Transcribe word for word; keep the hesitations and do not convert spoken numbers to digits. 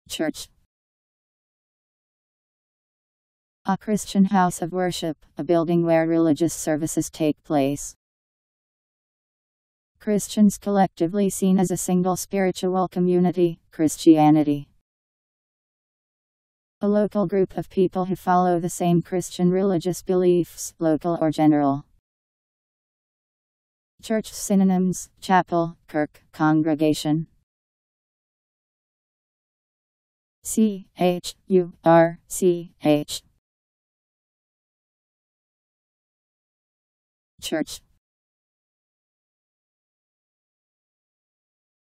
Church. A Christian house of worship, a building where religious services take place. Christians collectively seen as a single spiritual community, Christianity. A local group of people who follow the same Christian religious beliefs, local or general. Church synonyms: chapel, kirk, congregation. C H U R C H. Church.